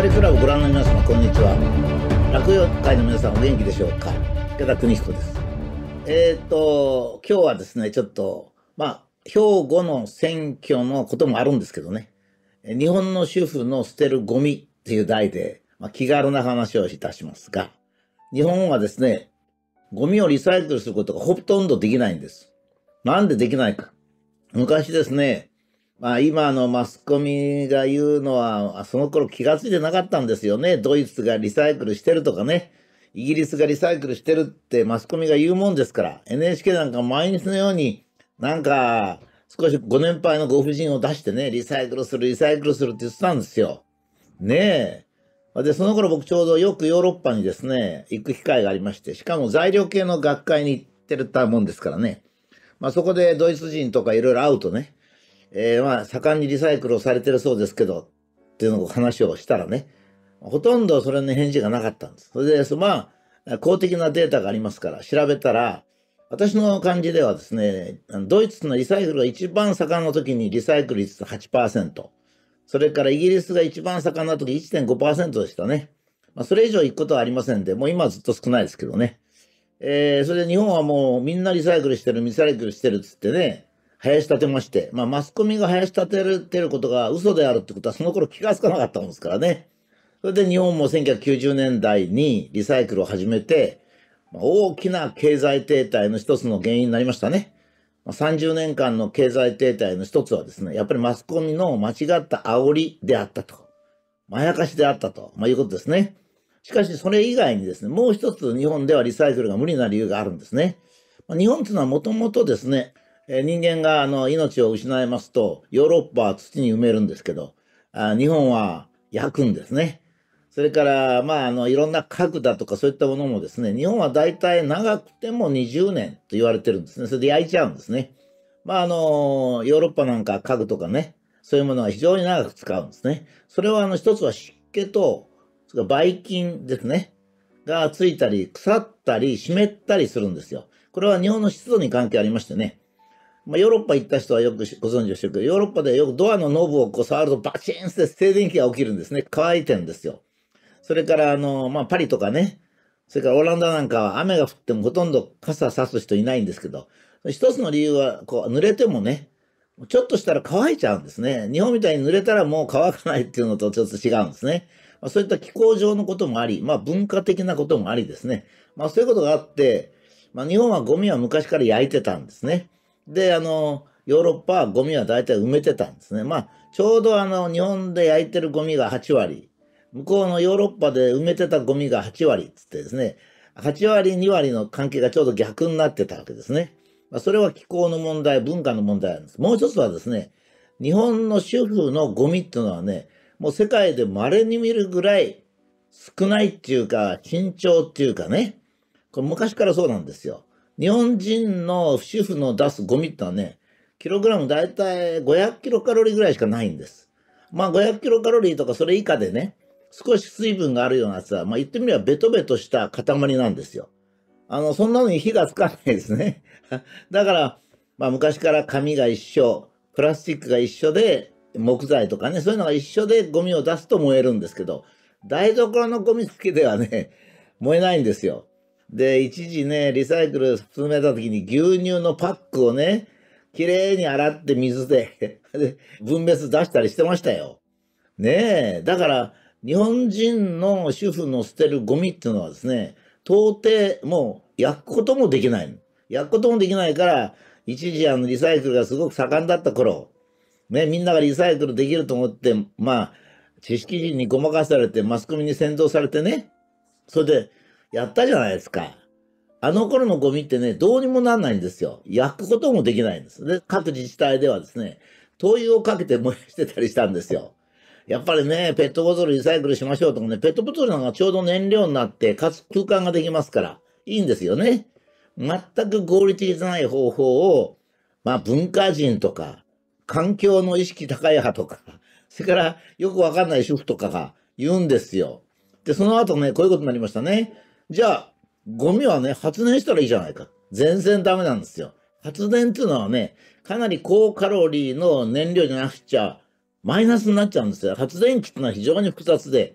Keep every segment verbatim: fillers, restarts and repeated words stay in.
リクラブご覧の皆様、こんにちは。落語界の皆さん、お元気でしょうか。池田邦彦です。えっと、今日はですね、ちょっと、まあ、兵庫の選挙のこともあるんですけどね、日本の主婦の捨てるゴミっていう題で、まあ、気軽な話をいたしますが、日本はですね、ゴミをリサイクルすることがほとんどできないんです。なんでできないか。昔ですね、まあ今のマスコミが言うのは、その頃気がついてなかったんですよね。ドイツがリサイクルしてるとかね、イギリスがリサイクルしてるってマスコミが言うもんですから、エヌエイチケー なんか毎日のようになんか少しご年配のご婦人を出してね、リサイクルする、リサイクルするって言ってたんですよ。ねえ。で、その頃僕ちょうどよくヨーロッパにですね、行く機会がありまして、しかも材料系の学会に行ってたもんですからね。まあそこでドイツ人とかいろいろ会うとね、えー、まあ盛んにリサイクルをされてるそうですけどっていうのを話をしたらね、ほとんどそれに返事がなかったんです。それでまあ公的なデータがありますから調べたら、私の感じではですね、ドイツのリサイクルが一番盛んな時にリサイクル率 はちパーセント、それからイギリスが一番盛んな時 いってんごパーセント でしたね。まあ、それ以上行くことはありませんで、もう今はずっと少ないですけどね。えー、それで日本はもうみんなリサイクルしてる、リサイクルしてるっつってね、林立てまして、まあマスコミが林立ててることが嘘であるってことはその頃気がつかなかったもんですからね。それで日本もせんきゅうひゃくきゅうじゅうねんだいにリサイクルを始めて、大きな経済停滞の一つの原因になりましたね。さんじゅうねんかんの経済停滞の一つはですね、やっぱりマスコミの間違った煽りであったと。まやかしであったと、まあ、いうことですね。しかしそれ以外にですね、もう一つ日本ではリサイクルが無理な理由があるんですね。まあ、日本というのはもともとですね、えー、人間があの命を失いますと、ヨーロッパは土に埋めるんですけど、あ日本は焼くんですね。それから、まあ、あの、いろんな家具だとかそういったものもですね、日本は大体長くてもにじゅうねんと言われてるんですね。それで焼いちゃうんですね。まあ、あの、ヨーロッパなんか家具とかね、そういうものは非常に長く使うんですね。それはあの一つは湿気と、それからばい菌ですね。がついたり、腐ったり、湿ったりするんですよ。これは日本の湿度に関係ありましてね。まあ、ヨーロッパ行った人はよくご存知でしょうけど、ヨーロッパでよくドアのノブをこう触るとバチーンって静電気が起きるんですね。乾いてるんですよ。それからあの、まあ、パリとかね、それからオランダなんかは雨が降ってもほとんど傘さす人いないんですけど、一つの理由はこう濡れてもね、ちょっとしたら乾いちゃうんですね。日本みたいに濡れたらもう乾かないっていうのとちょっと違うんですね。まあ、そういった気候上のこともあり、まあ文化的なこともありですね。まあそういうことがあって、まあ日本はゴミは昔から焼いてたんですね。で、あの、ヨーロッパはゴミは大体埋めてたんですね。まあちょうどあの日本で焼いてるゴミがはちわり、向こうのヨーロッパで埋めてたゴミがはちわりっつってですね、はちわりにわりの関係がちょうど逆になってたわけですね。まあ、それは気候の問題、文化の問題なんです。もう一つはですね、日本の主婦のゴミっていうのはね、もう世界で稀に見るぐらい少ないっていうか、慎重っていうかね、これ昔からそうなんですよ。日本人の主婦の出すゴミってのはね、キログラムだいたいごひゃくキロカロリーぐらいしかないんです。まあごひゃくキロカロリーとかそれ以下でね、少し水分があるようなやつは、まあ言ってみればベトベトした塊なんですよ。あの、そんなのに火がつかないですね。だから、まあ昔から紙が一緒、プラスチックが一緒で、木材とかね、そういうのが一緒でゴミを出すと燃えるんですけど、台所のゴミだけではね、燃えないんですよ。で、一時ね、リサイクル進めた時に牛乳のパックをね、きれいに洗って水でで、分別出したりしてましたよ。ねえ。だから、日本人の主婦の捨てるゴミっていうのはですね、到底もう焼くこともできない。焼くこともできないから、一時あのリサイクルがすごく盛んだった頃、ね、みんながリサイクルできると思って、まあ、知識人にごまかされて、マスコミに先導されてね、それでやったじゃないですか。あの頃のゴミってね、どうにもなんないんですよ。焼くこともできないんです。で、各自治体ではですね、灯油をかけて燃やしてたりしたんですよ。やっぱりね、ペットボトルリサイクルしましょうとかね、ペットボトルなんかちょうど燃料になって、かつ空間ができますから、いいんですよね。全く合理的じゃない方法を、まあ文化人とか、環境の意識高い派とか、それからよくわかんない主婦とかが言うんですよ。で、その後ね、こういうことになりましたね。じゃあ、ゴミはね、発電したらいいじゃないか。全然ダメなんですよ。発電っていうのはね、かなり高カロリーの燃料じゃなくちゃ、マイナスになっちゃうんですよ。発電機ってのは非常に複雑で、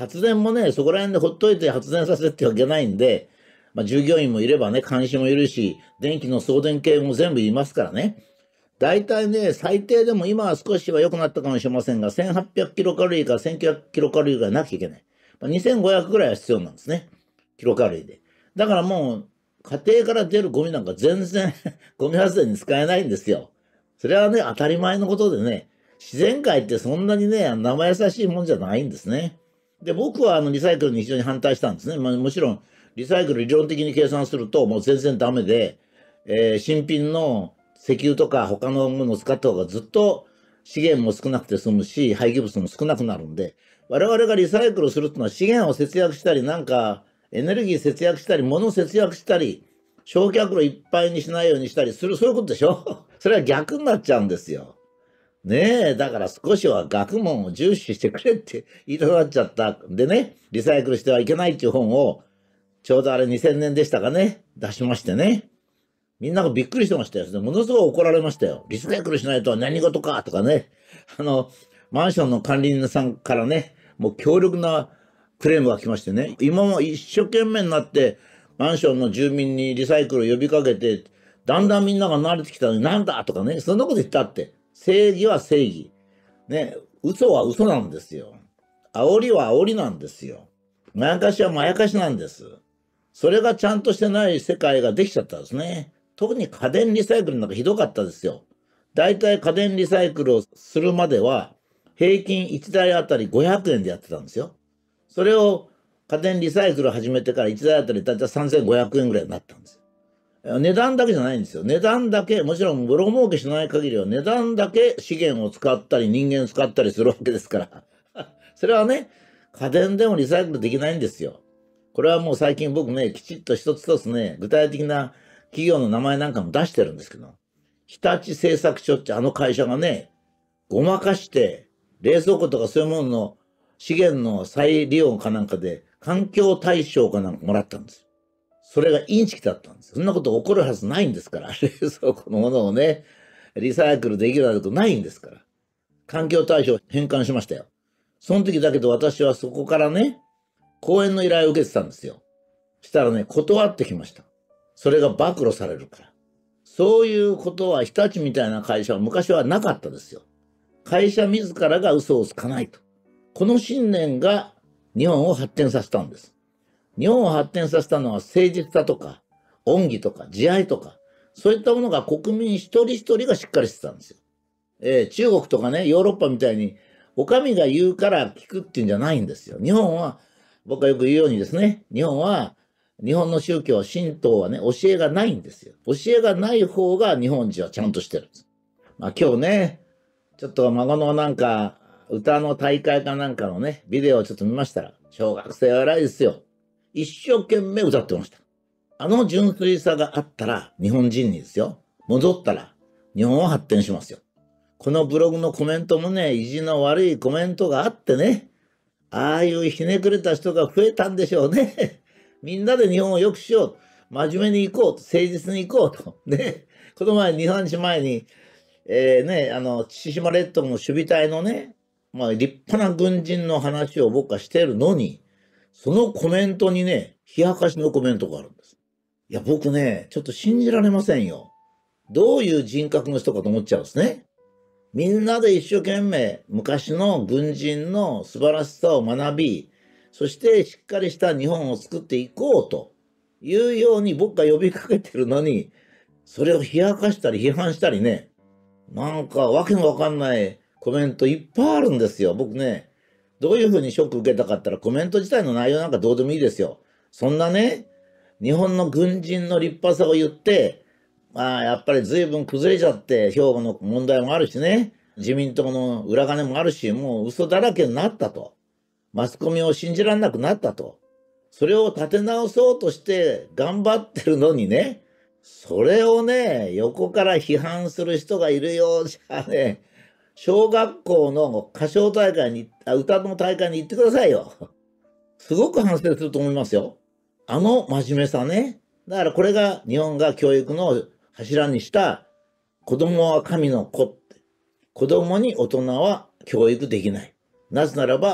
発電もね、そこら辺でほっといて発電させてってわけないんで、まあ、従業員もいればね、監視もいるし、電気の送電系も全部いますからね。大体ね、最低でも今は少しは良くなったかもしれませんが、せんはっぴゃくキロカロリーからせんきゅうひゃくキロカロリーがなきゃいけない。まあ、にせんごひゃくぐらいは必要なんですね。キロカロリーで。だからもう、家庭から出るゴミなんか全然ゴミ発電に使えないんですよ。それはね、当たり前のことでね、自然界ってそんなにね、生優しいもんじゃないんですね。で、僕はあのリサイクルに非常に反対したんですね。まあ、もちろん、リサイクル理論的に計算するともう全然ダメで、えー新品の石油とか他のものを使った方がずっと資源も少なくて済むし、廃棄物も少なくなるんで、我々がリサイクルするっていうのは資源を節約したり、なんかエネルギー節約したり、物を節約したり、焼却炉いっぱいにしないようにしたりする、そういうことでしょそれは逆になっちゃうんですよ。ねえ、だから少しは学問を重視してくれって言いたくなっちゃった。でね、リサイクルしてはいけないっていう本を、ちょうどあれにせんねんでしたかね、出しましてね。みんながびっくりしてましたよ。ものすごい怒られましたよ。リサイクルしないとは何事かとかね。あの、マンションの管理人さんからね、もう強力なクレームが来ましてね。今も一生懸命になって、マンションの住民にリサイクルを呼びかけて、だんだんみんなが慣れてきたのになんだとかね、そんなこと言ったって。正義は正義。ね、嘘は嘘なんですよ。煽りは煽りなんですよ。まやかしはまやかしなんです。それがちゃんとしてない世界ができちゃったんですね。特に家電リサイクルなんかひどかったですよ。だいたい家電リサイクルをするまでは、平均いちだいあたりごひゃくえんでやってたんですよ。それを家電リサイクルを始めてからいちだいあたりだいたいさんぜんごひゃくえんぐらいになったんですよ。値段だけじゃないんですよ。値段だけ、もちろんボロ儲けしない限りは値段だけ資源を使ったり人間を使ったりするわけですから。それはね、家電でもリサイクルできないんですよ。これはもう最近僕ね、きちっと一つ一つね、具体的な企業の名前なんかも出してるんですけど、日立製作所ってあの会社がね、ごまかして、冷蔵庫とかそういうものの資源の再利用かなんかで環境大賞かなんかもらったんですよ。それがインチキだったんですよ。そんなこと起こるはずないんですから。冷蔵庫のものをね、リサイクルできるなんてことないんですから。環境大賞返還しましたよ。その時だけど私はそこからね、講演の依頼を受けてたんですよ。したらね、断ってきました。それが暴露されるから。そういうことは日立みたいな会社は昔はなかったですよ。会社自らが嘘をつかないと。この信念が日本を発展させたんです。日本を発展させたのは誠実さとか、恩義とか、慈愛とか、そういったものが国民一人一人がしっかりしてたんですよ。えー、中国とかね、ヨーロッパみたいに、お上が言うから聞くっていうんじゃないんですよ。日本は、僕がよく言うようにですね、日本は、日本の宗教、神道はね、教えがないんですよ。教えがない方が日本人はちゃんとしてるんです。まあ今日ね、ちょっと孫のなんか、歌の大会かなんかのね、ビデオをちょっと見ましたら、小学生は偉いですよ。一生懸命歌ってました。あの純粋さがあったら、日本人にですよ、戻ったら、日本は発展しますよ。このブログのコメントもね、意地の悪いコメントがあってね、ああいうひねくれた人が増えたんでしょうね。みんなで日本を良くしよう。真面目に行こうと。誠実に行こうと。ね。この前、に、さんにちまえに、えー、ね、あの、千島列島の守備隊のね、まあ、立派な軍人の話を僕はしてるのに、そのコメントにね、冷やかしのコメントがあるんです。いや、僕ね、ちょっと信じられませんよ。どういう人格の人かと思っちゃうんですね。みんなで一生懸命昔の軍人の素晴らしさを学び、そしてしっかりした日本を作っていこうというように僕が呼びかけてるのに、それを冷やかしたり批判したりね、なんかわけのわかんないコメントいっぱいあるんですよ。僕ね、どういうふうにショック受けたかったらコメント自体の内容なんかどうでもいいですよ。そんなね、日本の軍人の立派さを言って、まあやっぱり随分崩れちゃって兵庫の問題もあるしね、自民党の裏金もあるし、もう嘘だらけになったと。マスコミを信じられなくなったと。それを立て直そうとして頑張ってるのにね、それをね、横から批判する人がいるようじゃね、小学校の歌唱大会に、あ、歌の大会に行ってくださいよ。すごく反省すると思いますよ。あの真面目さね。だからこれが日本が教育の柱にした子供は神の子って。子供に大人は教育できない。なぜならば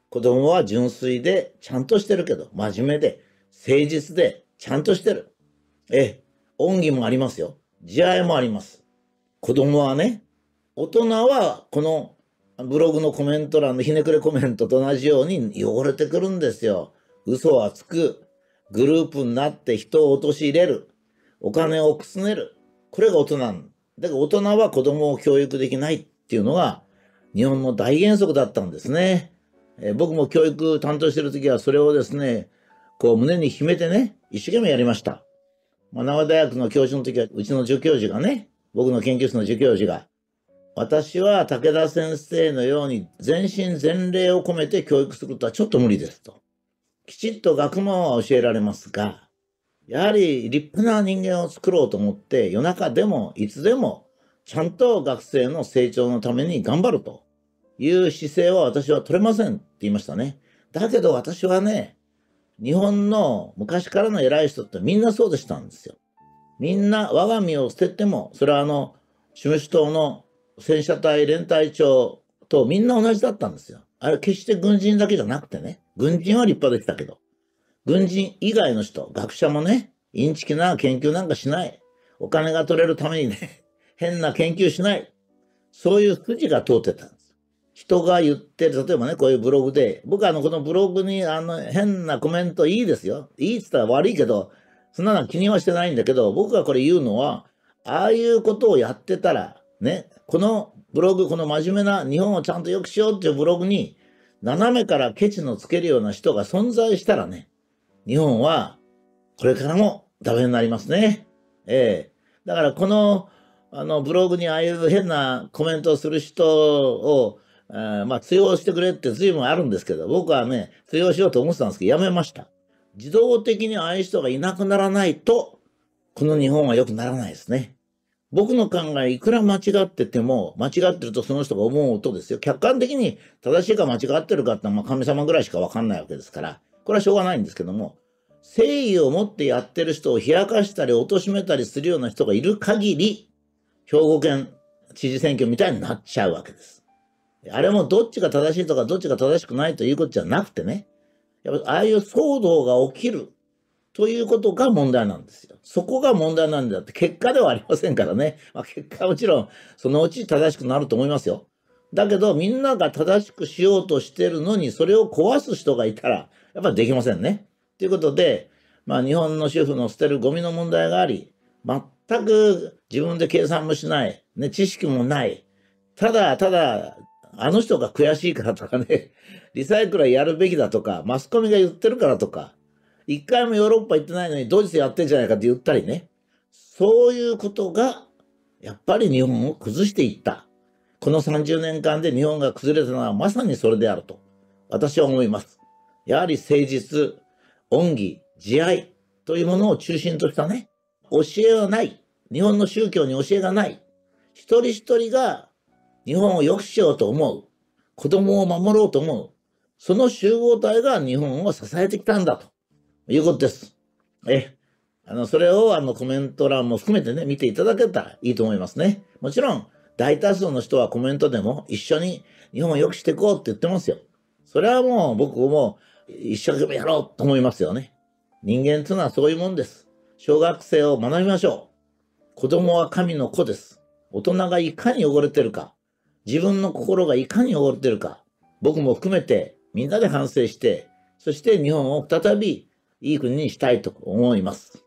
子供は純粋でちゃんとしてるけど、真面目で、誠実でちゃんとしてる。ええ、恩義もありますよ。慈愛もあります。子供はね、大人はこのブログのコメント欄のひねくれコメントと同じように汚れてくるんですよ。嘘はつく。グループになって人を陥れる。お金をくすねる。これが大人なんだ。だから大人は子供を教育できないっていうのが日本の大原則だったんですね。えー僕も教育担当してる時はそれをですね、こう胸に秘めてね、一生懸命やりました。まあ、名古屋大学の教授の時はうちの助教授がね、僕の研究室の助教授が、私は武田先生のように全身全霊を込めて教育するとはちょっと無理ですと。きちっと学問は教えられますが、やはり立派な人間を作ろうと思って夜中でもいつでもちゃんと学生の成長のために頑張るという姿勢は私は取れませんって言いましたね。だけど私はね、日本の昔からの偉い人ってみんなそうでしたんですよ。みんな我が身を捨てても、それはあの、シムシュ島の戦車隊連隊長とみんな同じだったんですよ。あれ決して軍人だけじゃなくてね、軍人は立派でしたけど、軍人以外の人、学者もね、インチキな研究なんかしない。お金が取れるためにね、変な研究しない。そういう筋が通ってたんです。人が言ってる、例えばね、こういうブログで、僕はあの、このブログにあの、変なコメントいいですよ。いいって言ったら悪いけど、そんなの気にはしてないんだけど、僕がこれ言うのは、ああいうことをやってたら、ね、このブログ、この真面目な日本をちゃんと良くしようっていうブログに、斜めからケチのつけるような人が存在したらね、日本はこれからもダメになりますね。ええ。だからこの、あの、ブログにああいう変なコメントをする人を、えーまあ、通用してくれって随分あるんですけど、僕はね、通用しようと思ってたんですけど、やめました。自動的にああいう人がいなくならないと、この日本は良くならないですね。僕の考え、いくら間違ってても、間違ってるとその人が思うとですよ、客観的に正しいか間違ってるかってのは、まあ、神様ぐらいしかわかんないわけですから、これはしょうがないんですけども、誠意を持ってやってる人を冷やかしたり貶めたりするような人がいる限り、兵庫県知事選挙みたいになっちゃうわけです。あれもどっちが正しいとかどっちが正しくないということじゃなくてね、やっぱああいう騒動が起きるということが問題なんですよ。そこが問題なんだって、結果ではありませんからね。まあ、結果はもちろんそのうち正しくなると思いますよ。だけどみんなが正しくしようとしてるのにそれを壊す人がいたらやっぱりできませんね。ということで、まあ、日本の主婦の捨てるゴミの問題があり、全く自分で計算もしない、ね、知識もない、ただただあの人が悔しいからとかね、リサイクルやるべきだとか、マスコミが言ってるからとか、一回もヨーロッパ行ってないのにドイツやってんじゃないかって言ったりね、そういうことがやっぱり日本を崩していった。このさんじゅうねんかんで日本が崩れたのはまさにそれであると私は思います。やはり誠実、恩義、慈愛というものを中心としたね、教えはない。日本の宗教に教えがない。一人一人が日本を良くしようと思う。子供を守ろうと思う。その集合体が日本を支えてきたんだということです。え、あの、それをあのコメント欄も含めてね、見ていただけたらいいと思いますね。もちろん、大多数の人はコメントでも一緒に日本を良くしていこうって言ってますよ。それはもう僕も一生懸命やろうと思いますよね。人間というのはそういうもんです。小学生を学びましょう。子供は神の子です。大人がいかに汚れてるか、自分の心がいかに汚れてるか、僕も含めてみんなで反省して、そして日本を再びいい国にしたいと思います。